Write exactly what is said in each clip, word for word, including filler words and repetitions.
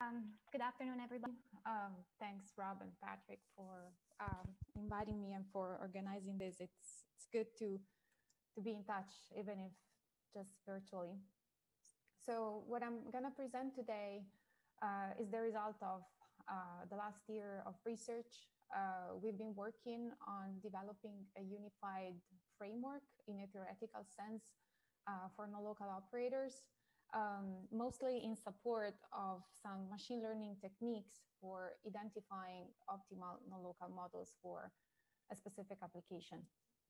Um, good afternoon, everybody. Um, thanks, Rob and Patrick, for um, inviting me and for organizing this. It's it's good to to be in touch, even if just virtually. So what I'm going to present today uh, is the result of uh, the last year of research. Uh, we've been working on developing a unified framework in a theoretical sense uh, for non-local operators. Um, mostly in support of some machine learning techniques for identifying optimal non-local models for a specific application.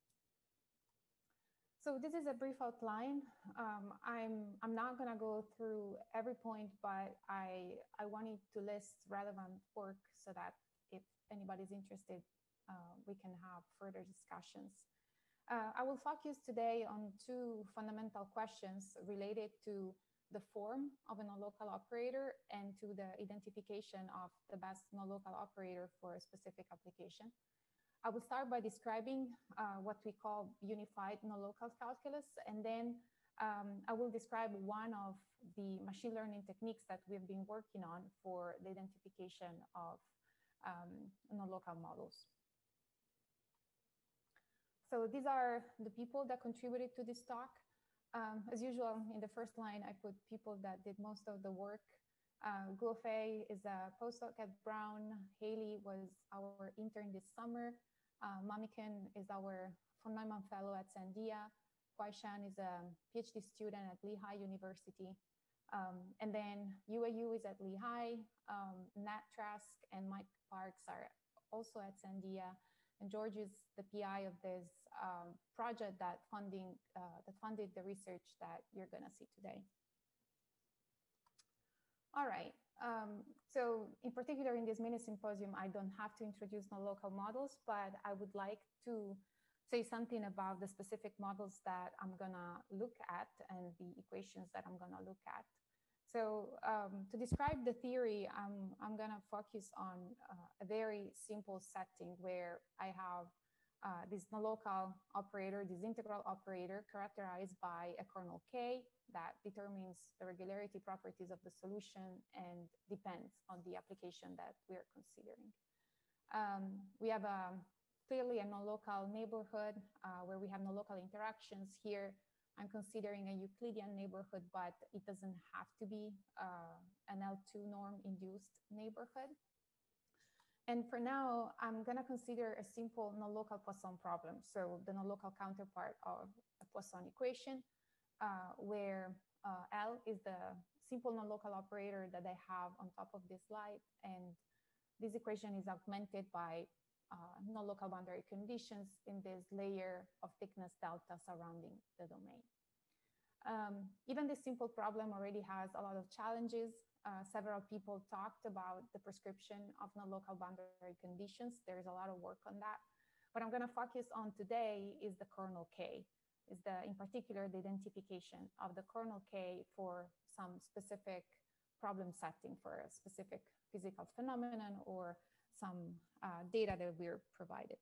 So this is a brief outline. Um, I'm, I'm not gonna go through every point, but I, I wanted to list relevant work so that if anybody's interested, uh, we can have further discussions. Uh, I will focus today on two fundamental questions related to the form of a non-local operator and to the identification of the best non-local operator for a specific application. I will start by describing uh, what we call unified non-local calculus, and then um, I will describe one of the machine learning techniques that we've been working on for the identification of um, non-local models. So these are the people that contributed to this talk. Um, as usual, in the first line, I put people that did most of the work. Uh, Guofei is a postdoc at Brown. Haley was our intern this summer. Uh, Mamiken is our von Neumann fellow at Sandia. Huaishan is a PhD student at Lehigh University. Um, and then U A U is at Lehigh. Um, Nat Trask and Mike Parks are also at Sandia. And George is the P I of this um, project that funding uh, that funded the research that you're going to see today. All right. Um, so in particular, in this mini symposium, I don't have to introduce non-local models, but I would like to say something about the specific models that I'm going to look at and the equations that I'm going to look at. So um, to describe the theory, I'm, I'm going to focus on uh, a very simple setting where I have uh, this non-local operator, this integral operator characterized by a kernel K that determines the regularity properties of the solution and depends on the application that we are considering. Um, we have a, clearly a non-local neighborhood uh, where we have non-local interactions. Here I'm considering a Euclidean neighborhood, but it doesn't have to be uh, an L two norm induced neighborhood. And for now, I'm gonna consider a simple non-local Poisson problem. So the non-local counterpart of a Poisson equation, uh, where uh, L is the simple non-local operator that I have on top of this slide. And this equation is augmented by uh, non-local boundary conditions in this layer of thickness delta surrounding the domain. Um, even this simple problem already has a lot of challenges. Uh, several people talked about the prescription of non-local boundary conditions. There's a lot of work on that. What I'm going to focus on today is the kernel K, is the, in particular, the identification of the kernel K for some specific problem setting for a specific physical phenomenon or some uh, data that we're provided.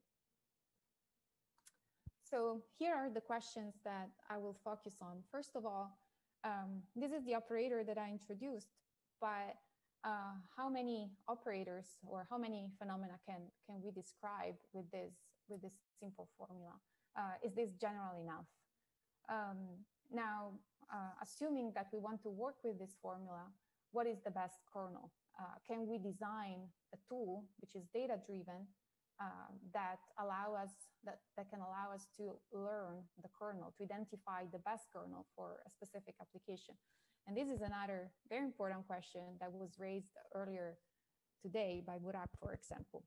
So here are the questions that I will focus on. First of all, um, this is the operator that I introduced, but uh, how many operators or how many phenomena can, can we describe with this, with this simple formula? Uh, is this general enough? Um, now, uh, assuming that we want to work with this formula, what is the best kernel? Uh, can we design a tool which is data-driven uh, that allow us that, that can allow us to learn the kernel, to identify the best kernel for a specific application? And this is another very important question that was raised earlier today by Burak, for example.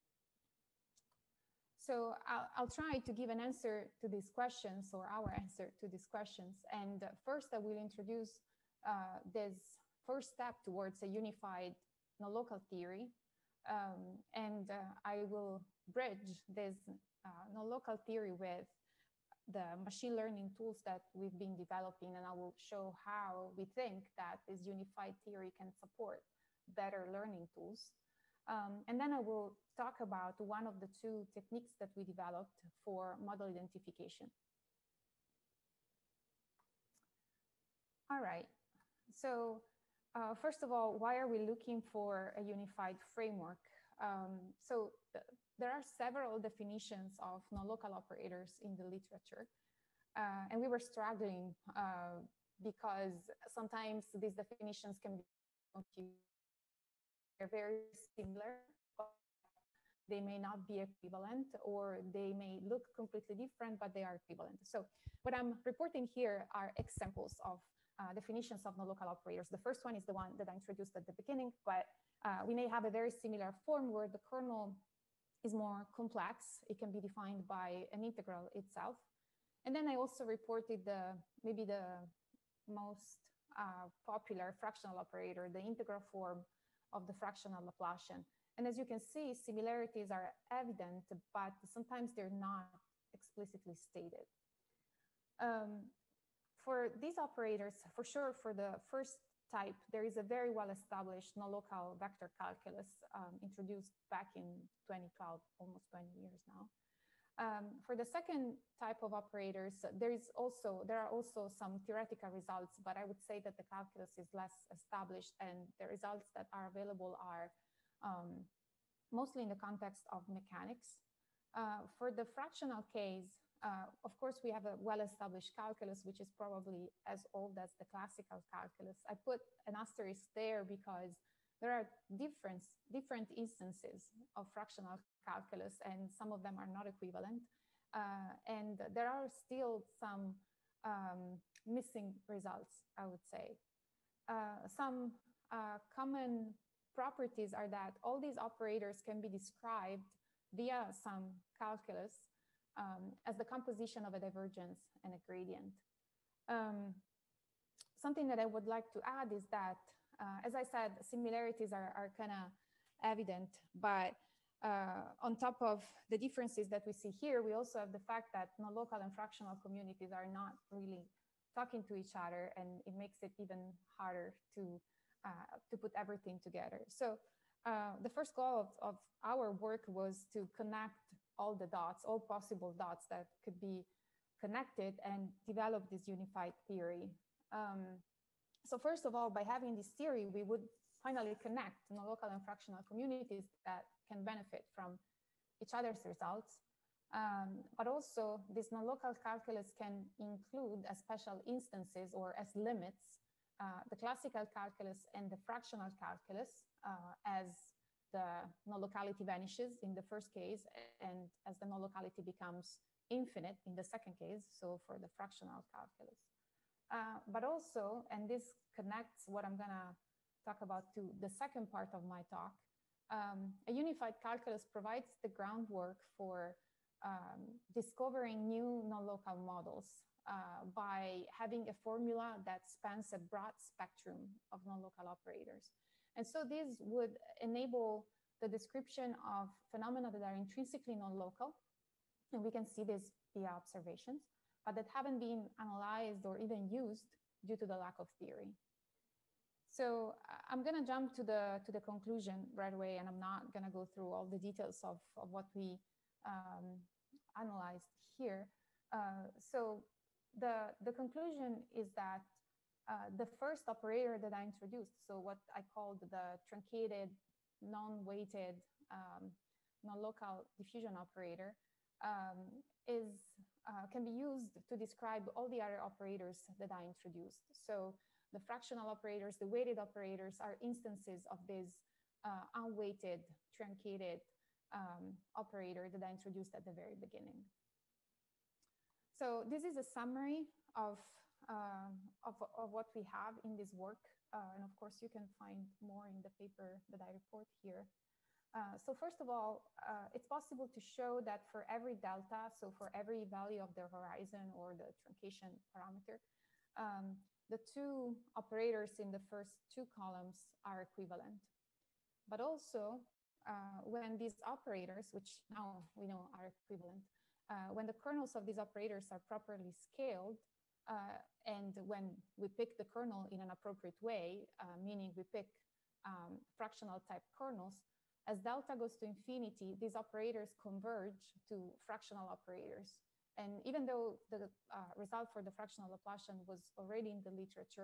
So I'll, I'll try to give an answer to these questions, or our answer to these questions. And first I will introduce uh, this first step towards a unified non-local theory. Um, and uh, I will bridge this uh, non-local theory with the machine learning tools that we've been developing, and I will show how we think that this unified theory can support better learning tools. Um, and then I will talk about one of the two techniques that we developed for model identification. All right, so uh, first of all, why are we looking for a unified framework? Um, so th there are several definitions of non-local operators in the literature, uh, and we were struggling uh, because sometimes these definitions can be confused. They're very similar, but they may not be equivalent, or they may look completely different, but they are equivalent. So what I'm reporting here are examples of uh, definitions of non-local operators. The first one is the one that I introduced at the beginning, but uh, we may have a very similar form where the kernel is more complex. It can be defined by an integral itself. And then I also reported the maybe the most uh, popular fractional operator, the integral form of the fractional Laplacian. And as you can see, similarities are evident, but sometimes they're not explicitly stated. Um, for these operators, for sure, for the first type, there is a very well-established non-local vector calculus um, introduced back in twenty twelve, almost twenty years now. Um, for the second type of operators, there is also there are also some theoretical results, but I would say that the calculus is less established, and the results that are available are um, mostly in the context of mechanics. Uh, for the fractional case, uh, of course, we have a well-established calculus, which is probably as old as the classical calculus. I put an asterisk there because there are different, different instances of fractional calculus, and some of them are not equivalent. Uh, and there are still some um, missing results, I would say. Uh, some uh, common properties are that all these operators can be described via some calculus um, as the composition of a divergence and a gradient. Um, something that I would like to add is that, uh, as I said, similarities are, are kind of evident, but uh, on top of the differences that we see here, we also have the fact that non-local and fractional communities are not really talking to each other, and it makes it even harder to, uh, to put everything together. So uh, the first goal of, of our work was to connect all the dots, all possible dots that could be connected, and develop this unified theory. Um, so first of all, by having this theory, we would finally connect non-local and fractional communities that can benefit from each other's results. Um, but also, this non-local calculus can include as special instances or as limits uh, the classical calculus and the fractional calculus uh, as the non-locality vanishes in the first case, and as the non-locality becomes infinite in the second case, so for the fractional calculus. Uh, but also, and this connects what I'm gonna talk about to the second part of my talk, um, a unified calculus provides the groundwork for um, discovering new non-local models uh, by having a formula that spans a broad spectrum of non-local operators. And so this would enable the description of phenomena that are intrinsically non-local, and we can see this via observations, but that haven't been analyzed or even used due to the lack of theory. So I'm gonna jump to the, to the conclusion right away, and I'm not gonna go through all the details of, of what we um, analyzed here. Uh, so the, the conclusion is that uh, the first operator that I introduced, so what I called the truncated, non-weighted, um, non-local diffusion operator, um, is, uh, can be used to describe all the other operators that I introduced. So the fractional operators, the weighted operators are instances of this uh, unweighted, truncated um, operator that I introduced at the very beginning. So this is a summary of, uh, of, of what we have in this work. Uh, and of course, you can find more in the paper that I report here. Uh, so first of all, uh, it's possible to show that for every delta, so for every value of the horizon or the truncation parameter, um, the two operators in the first two columns are equivalent. But also, uh, when these operators, which now we know are equivalent, uh, when the kernels of these operators are properly scaled, uh, and when we pick the kernel in an appropriate way, uh, meaning we pick um, fractional type kernels, as delta goes to infinity, these operators converge to fractional operators. And even though the uh, result for the fractional Laplacian was already in the literature,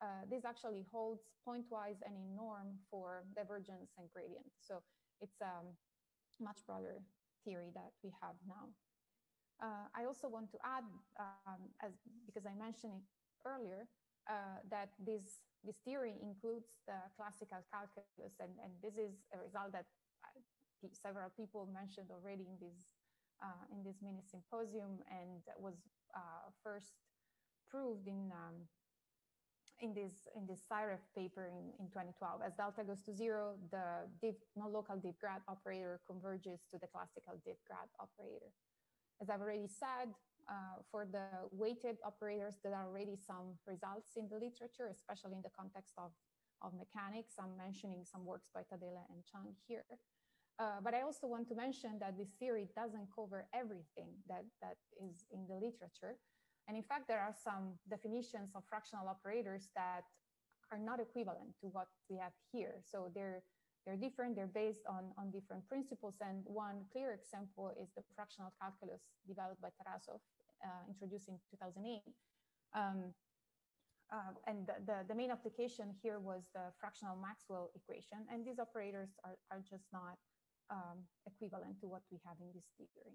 uh, this actually holds pointwise and in norm for divergence and gradient. So it's a much broader theory that we have now. Uh, I also want to add, um, as because I mentioned it earlier, uh, that this, this theory includes the classical calculus, and, and this is a result that several people mentioned already in this, uh, in this mini symposium, and was uh, first proved in, um, in this, in this C I R E F paper in, in twenty twelve. As delta goes to zero, the div, non-local div grad operator converges to the classical div grad operator. As I've already said, uh, for the weighted operators, there are already some results in the literature, especially in the context of, of mechanics. I'm mentioning some works by Tadele and Chang here. Uh, but I also want to mention that this theory doesn't cover everything that, that is in the literature. And in fact, there are some definitions of fractional operators that are not equivalent to what we have here. So they're, they're different, they're based on, on different principles. And one clear example is the fractional calculus developed by Tarasov, uh, introduced in two thousand eight. Um, uh, and the, the, the main application here was the fractional Maxwell equation. And these operators are, are just not um, equivalent to what we have in this theory.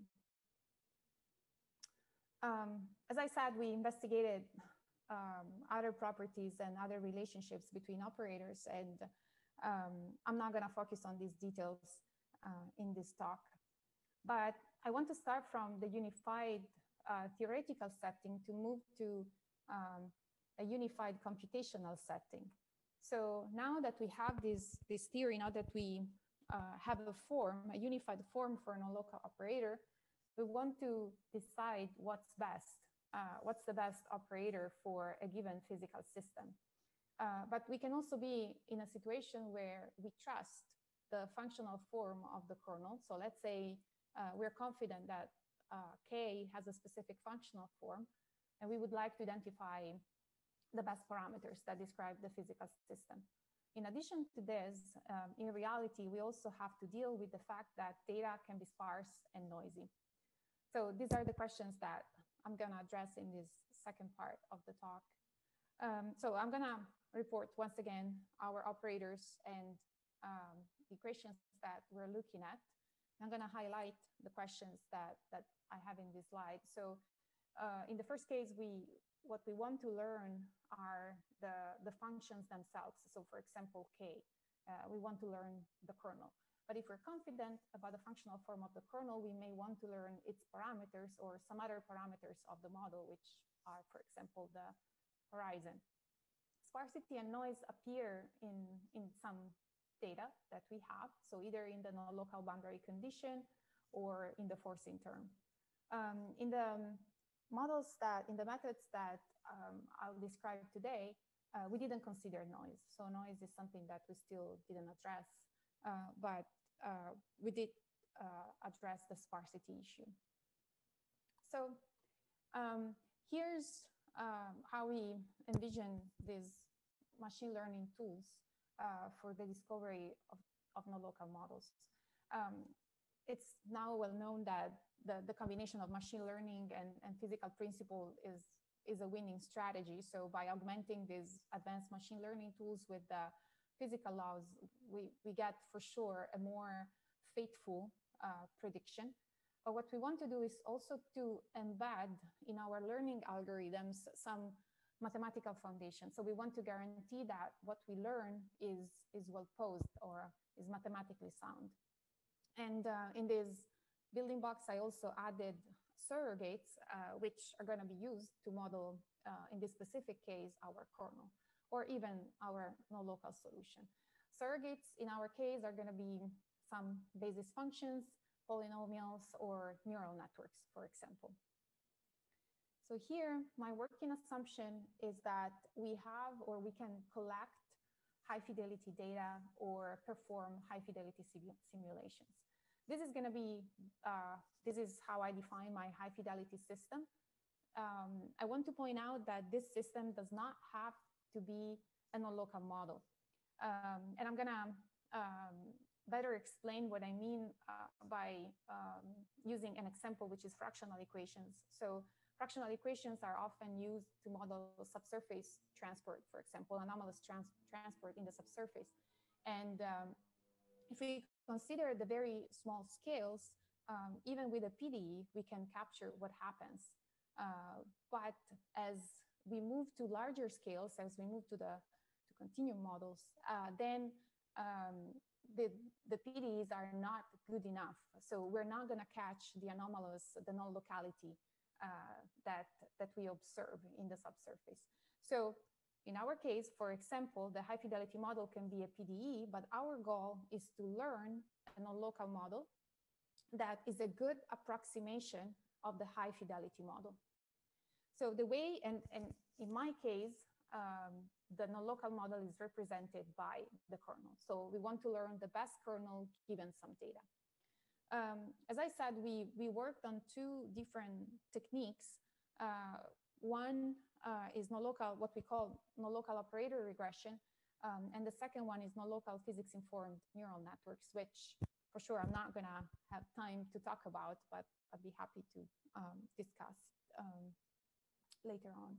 Um, as I said, we investigated um, other properties and other relationships between operators, and um, I'm not going to focus on these details uh, in this talk. But I want to start from the unified uh, theoretical setting to move to um, a unified computational setting. So now that we have this, this theory, now that we uh, have a form, a unified form for a non-local operator, we want to decide what's best, uh, what's the best operator for a given physical system. Uh, but we can also be in a situation where we trust the functional form of the kernel. So let's say uh, we're confident that uh, K has a specific functional form, and we would like to identify the best parameters that describe the physical system. In addition to this, um, in reality, we also have to deal with the fact that data can be sparse and noisy. So these are the questions that I'm going to address in this second part of the talk. Um, so I'm going to report once again our operators and um, equations that we're looking at. I'm going to highlight the questions that, that I have in this slide. So uh, in the first case, we what we want to learn are the, the functions themselves. So for example, K, uh, we want to learn the kernel. But if we're confident about the functional form of the kernel, we may want to learn its parameters or some other parameters of the model, which are, for example, the horizon. Sparsity and noise appear in, in some data that we have. So either in the non-local boundary condition or in the forcing term. Um, in the models that, in the methods that um, I'll describe today, uh, we didn't consider noise. So noise is something that we still didn't address. Uh, but uh, we did uh, address the sparsity issue. So um, here's um, how we envision these machine learning tools uh, for the discovery of, of non-local models. Um, it's now well known that the, the combination of machine learning and, and physical principle is, is a winning strategy. So by augmenting these advanced machine learning tools with the physical laws, we, we get for sure a more faithful uh, prediction. But what we want to do is also to embed in our learning algorithms some mathematical foundation. So we want to guarantee that what we learn is, is well posed or is mathematically sound. And uh, in this building blocks, I also added surrogates, uh, which are going to be used to model, uh, in this specific case, our kernel, or even our non-local solution. Surrogates, in our case, are going to be some basis functions, polynomials, or neural networks, for example. So here, my working assumption is that we have, or we can collect high-fidelity data or perform high-fidelity simulations. This is going to be, uh, this is how I define my high-fidelity system. Um, I want to point out that this system does not have to be a non-local model. Um, and I'm gonna um, better explain what I mean uh, by um, using an example, which is fractional equations. So fractional equations are often used to model subsurface transport, for example, anomalous trans transport in the subsurface. And um, if we consider the very small scales, um, even with a P D E, we can capture what happens. Uh, but as we move to larger scales, as we move to the to continuum models, uh, then um, the, the P D Es are not good enough. So we're not going to catch the anomalous, the non-locality uh, that, that we observe in the subsurface. So in our case, for example, the high fidelity model can be a P D E, but our goal is to learn a non-local model that is a good approximation of the high fidelity model. So the way, and, and in my case, um, the non-local model is represented by the kernel. So we want to learn the best kernel given some data. Um, as I said, we, we worked on two different techniques. Uh, one uh, is non-local, what we call non-local operator regression. Um, and the second one is non-local physics-informed neural networks, which for sure I'm not gonna have time to talk about, but I'd be happy to um, discuss um, later on.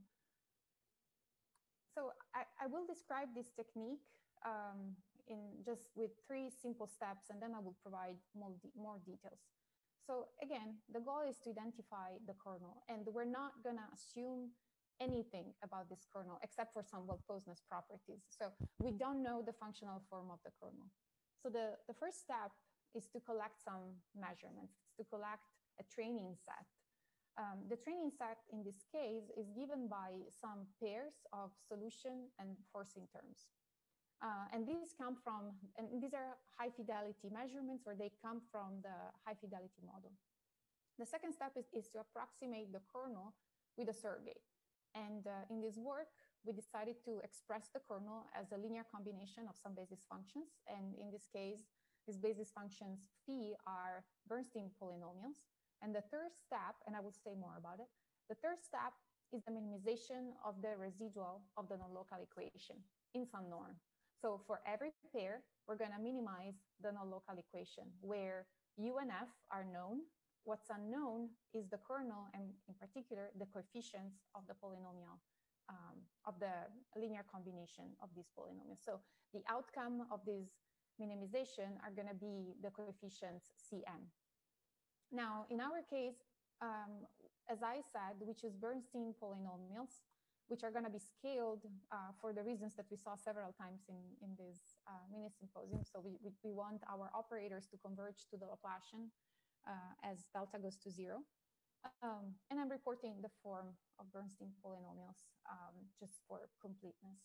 So I, I will describe this technique um, in just with three simple steps, and then I will provide more, de more details. So again, the goal is to identify the kernel, and we're not gonna assume anything about this kernel except for some well-posedness properties. So we don't know the functional form of the kernel. So the, the first step is to collect some measurements, to collect a training set. Um, the training set in this case is given by some pairs of solution and forcing terms. Uh, and these come from, and these are high fidelity measurements, or they come from the high fidelity model. The second step is, is to approximate the kernel with a surrogate. And uh, in this work, we decided to express the kernel as a linear combination of some basis functions. And in this case, these basis functions phi are Bernstein polynomials. And the third step, and I will say more about it, the third step is the minimization of the residual of the non-local equation in some norm. So for every pair, we're going to minimize the non-local equation where U and F are known. What's unknown is the kernel, and in particular, the coefficients of the polynomial, um, of the linear combination of these polynomials. So the outcome of this minimization are going to be the coefficients C n. Now, in our case, um, as I said, we choose Bernstein polynomials, which are going to be scaled uh, for the reasons that we saw several times in, in this uh, mini symposium. So we, we, we want our operators to converge to the Laplacian uh, as delta goes to zero. Um, and I'm reporting the form of Bernstein polynomials um, just for completeness.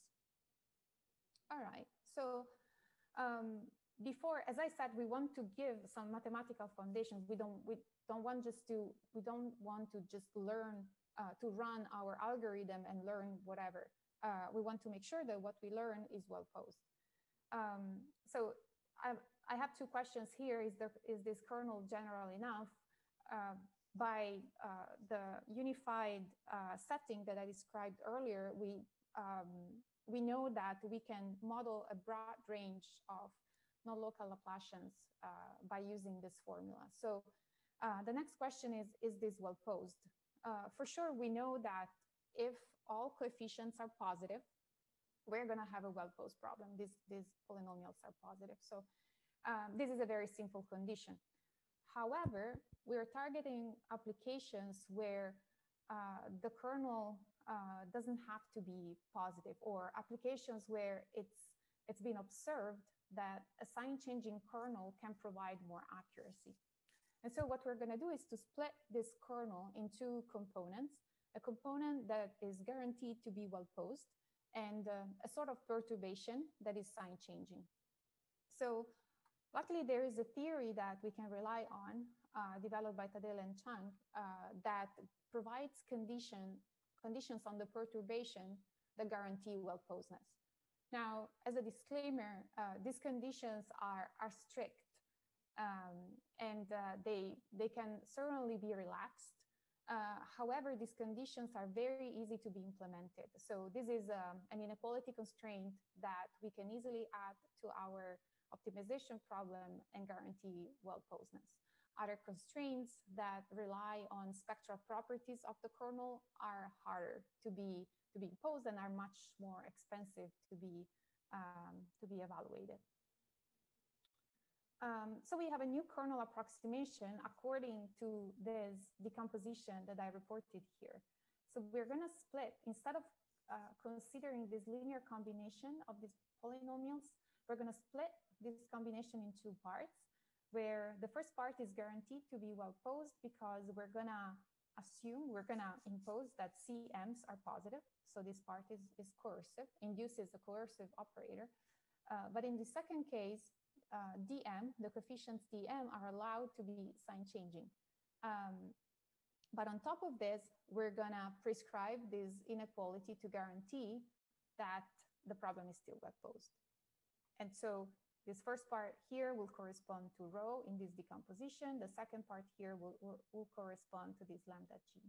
All right, so um, before, as I said, we want to give some mathematical foundations. We don't, we don't want just to, we don't want to just learn uh, to run our algorithm and learn whatever. Uh, we want to make sure that what we learn is well posed. Um, so I, I have two questions here. Is, there, is this kernel general enough? Uh, by uh, the unified uh, setting that I described earlier, we, um, we know that we can model a broad range of non-local Laplacians uh, by using this formula. So uh, the next question is, is this well posed? Uh, for sure, we know that if all coefficients are positive, we're gonna have a well posed problem. These, these polynomials are positive. So um, this is a very simple condition. However, we're targeting applications where uh, the kernel uh, doesn't have to be positive, or applications where it's, it's been observed that a sign changing kernel can provide more accuracy. And so what we're gonna do is to split this kernel in two components, a component that is guaranteed to be well posed, and uh, a sort of perturbation that is sign changing. So luckily, there is a theory that we can rely on, uh, developed by Tadele and Chang, uh, that provides condition, conditions on the perturbation that guarantee well-posedness. Now, as a disclaimer, uh, these conditions are, are strict, um, and uh, they, they can certainly be relaxed. Uh, however, these conditions are very easy to be implemented. So this is um, an inequality constraint that we can easily add to our optimization problem and guarantee well-posedness. other constraints that rely on spectral properties of the kernel are harder to be, to be imposed and are much more expensive to be, um, to be evaluated. Um, so we have a new kernel approximation according to this decomposition that I reported here. So we're going to split, instead of uh, considering this linear combination of these polynomials, we're going to split this combination in two parts, where the first part is guaranteed to be well posed because we're going to assume, we're going to impose that C Ms are positive. So this part is, is coercive, induces a coercive operator. Uh, but in the second case, uh, D M, the coefficients D M are allowed to be sign changing. Um, but on top of this, we're going to prescribe this inequality to guarantee that the problem is still well posed. And so this first part here will correspond to rho in this decomposition. The second part here will, will, will correspond to this lambda G.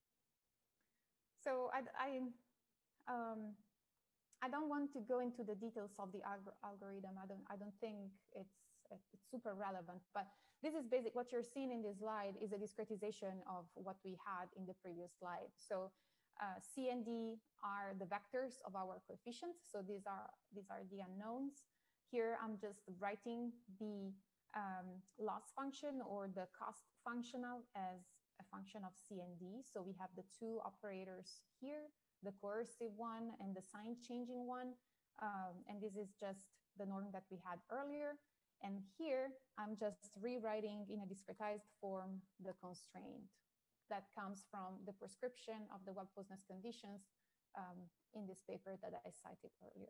So I, I, um, I don't want to go into the details of the alg algorithm. I don't, I don't think it's, it's super relevant, but this is basic. What you're seeing in this slide is a discretization of what we had in the previous slide. So uh, C and D are the vectors of our coefficients. So these are, these are the unknowns. Here, I'm just writing the um, loss function or the cost functional as a function of C and D. So we have the two operators here, the coercive one and the sign changing one. Um, and this is just the norm that we had earlier. And here, I'm just rewriting in a discretized form the constraint that comes from the prescription of the well posedness conditions um, in this paper that I cited earlier.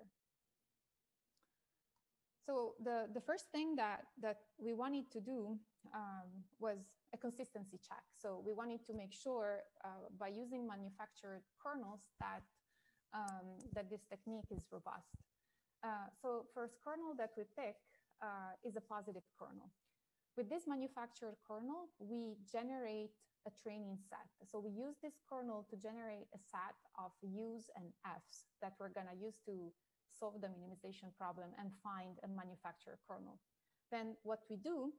So the, the first thing that, that we wanted to do um, was a consistency check. So we wanted to make sure uh, by using manufactured kernels that, um, that this technique is robust. Uh, so first kernel that we pick uh, is a positive kernel. With this manufactured kernel, we generate a training set. So we use this kernel to generate a set of U's and F's that we're gonna use to solve the minimization problem and find a manufactured kernel. Then what we do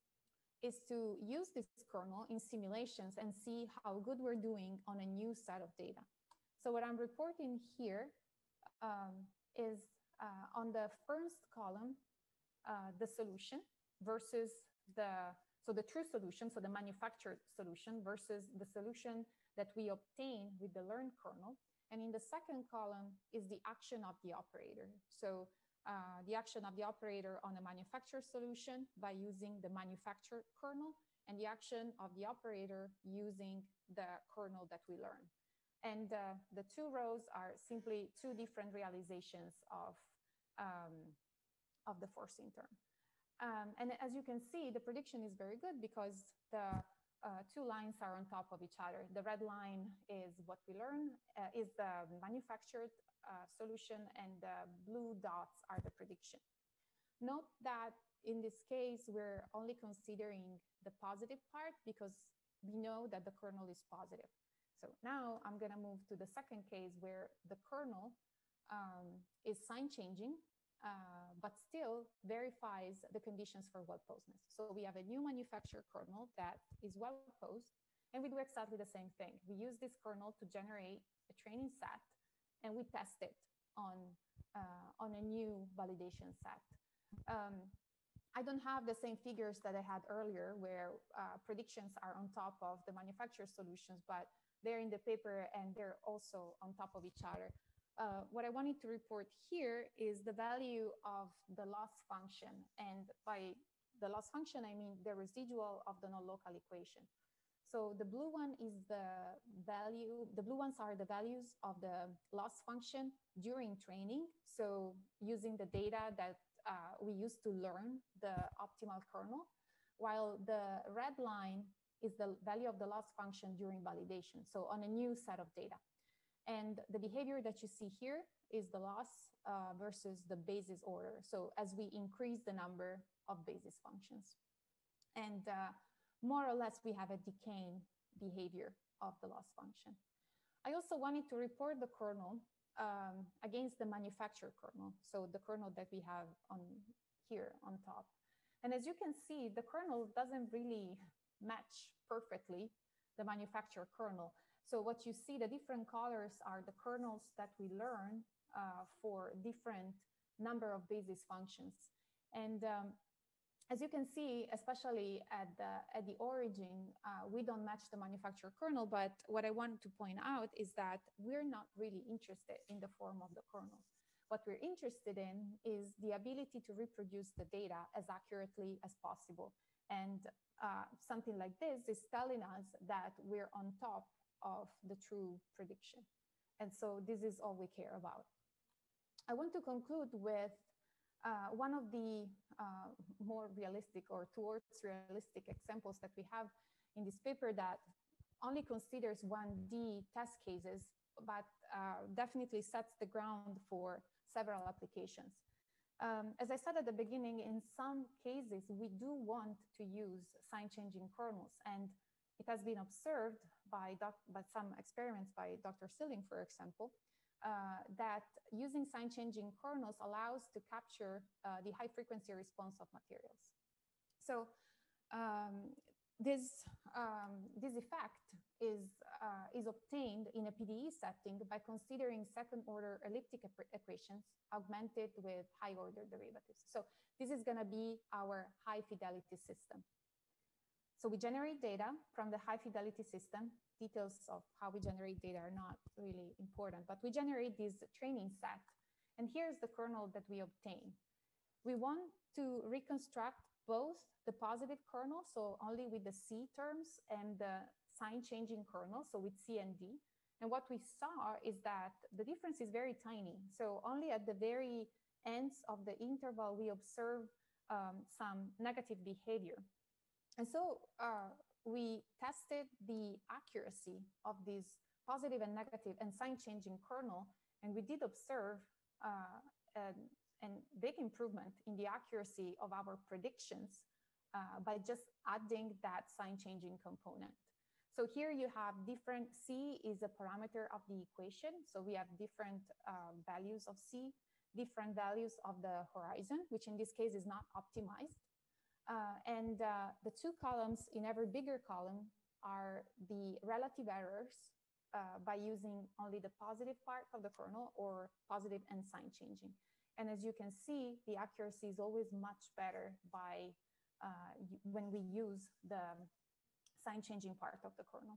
is to use this kernel in simulations and see how good we're doing on a new set of data. So what I'm reporting here um, is uh, on the first column, uh, the solution versus the, so the true solution, so the manufactured solution versus the solution that we obtain with the learned kernel. And in the second column is the action of the operator. So uh, the action of the operator on a manufactured solution by using the manufactured kernel, and the action of the operator using the kernel that we learn. And uh, the two rows are simply two different realizations of, um, of the forcing term. Um, and as you can see, the prediction is very good because the uh, two lines are on top of each other. The red line is what we learn, uh, is the manufactured uh, solution, and the blue dots are the prediction. Note that in this case, we're only considering the positive part because we know that the kernel is positive. So now I'm gonna move to the second case where the kernel um, is sign changing, uh, but still verifies the conditions for well posedness. So we have a new manufactured kernel that is well posed, and we do exactly the same thing. We use this kernel to generate a training set, and we test it on, uh, on a new validation set. Um, I don't have the same figures that I had earlier where uh, predictions are on top of the manufactured solutions, but they're in the paper and they're also on top of each other. Uh, what I wanted to report here is the value of the loss function. And by the loss function, I mean the residual of the non-local equation. So the blue one is the value, the blue ones are the values of the loss function during training. So using the data that uh, we used to learn the optimal kernel, while the red line is the value of the loss function during validation. So on a new set of data. And the behavior that you see here is the loss uh, versus the basis order. So as we increase the number of basis functions. And uh, more or less, we have a decaying behavior of the loss function. I also wanted to report the kernel um, against the manufactured kernel. So the kernel that we have on here on top. And as you can see, the kernel doesn't really match perfectly the manufactured kernel. So what you see, the different colors are the kernels that we learn uh, for different number of basis functions. And um, as you can see, especially at the, at the origin, uh, we don't match the manufactured kernel, but what I want to point out is that we're not really interested in the form of the kernel. What we're interested in is the ability to reproduce the data as accurately as possible. And uh, something like this is telling us that we're on top of the true prediction. And so this is all we care about. I want to conclude with uh, one of the uh, more realistic or towards realistic examples that we have in this paper that only considers one D test cases, but uh, definitely sets the ground for several applications. Um, as I said at the beginning, in some cases, we do want to use sign changing kernels, and it has been observed by, doc by some experiments by Doctor Silling, for example, uh, that using sign changing kernels allows to capture uh, the high frequency response of materials. So um, this, um, this effect is, uh, is obtained in a P D E setting by considering second order elliptic equations augmented with high order derivatives. So this is gonna be our high fidelity system. So we generate data from the high fidelity system. Details of how we generate data are not really important, but we generate this training set. And here's the kernel that we obtain. We want to reconstruct both the positive kernel, so only with the C terms, and the sign changing kernel, so with C and D. And what we saw is that the difference is very tiny. So only at the very ends of the interval, we observe um, some negative behavior. And so uh, we tested the accuracy of this positive and negative and sign changing kernel, and we did observe uh, a, a big improvement in the accuracy of our predictions uh, by just adding that sign changing component. So here you have different, C is a parameter of the equation. So we have different uh, values of C, different values of the horizon, which in this case is not optimized. Uh, and uh, the two columns in every bigger column are the relative errors uh, by using only the positive part of the kernel or positive and sign changing. And as you can see, the accuracy is always much better by uh, when we use the sign changing part of the kernel.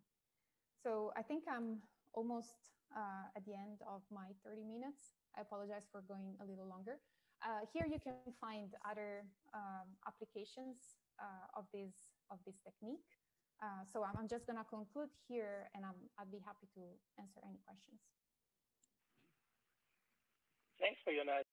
So I think I'm almost uh, at the end of my thirty minutes. I apologize for going a little longer. Uh, here you can find other um, applications uh, of this of this technique. Uh, so I'm, I'm just going to conclude here, and I'm, I'd be happy to answer any questions. Thanks for your nice